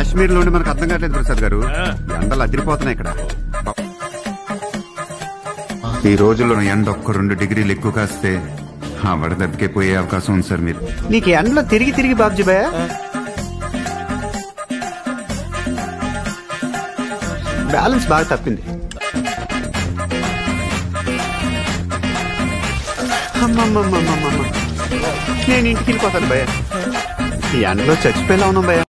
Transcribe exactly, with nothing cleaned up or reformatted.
కాశ్మీర్ లో మనకు అర్థం కావట్లేదు ప్రసాద్ గారు. ఎండలు అదిరిపోతున్నాయి ఇక్కడ. ఈ రోజుల్లో ఎండ ఒక్క రెండు డిగ్రీలు ఎక్కువ కాస్తే ఆ వడదెబ్బకే పోయే అవకాశం ఉంది సార్. మీరు నీకు ఎండలో తిరిగి తిరిగి బాబ్జీ భయ బ్యాలెన్స్ బాగా తప్పింది. అమ్మమ్మమ్మమ్మమ్మ నేను ఇంటికి వెళ్ళిపోతాను భయ. ఈ ఎండలో చచ్చిపోయేలా ఉన్నాం భయ.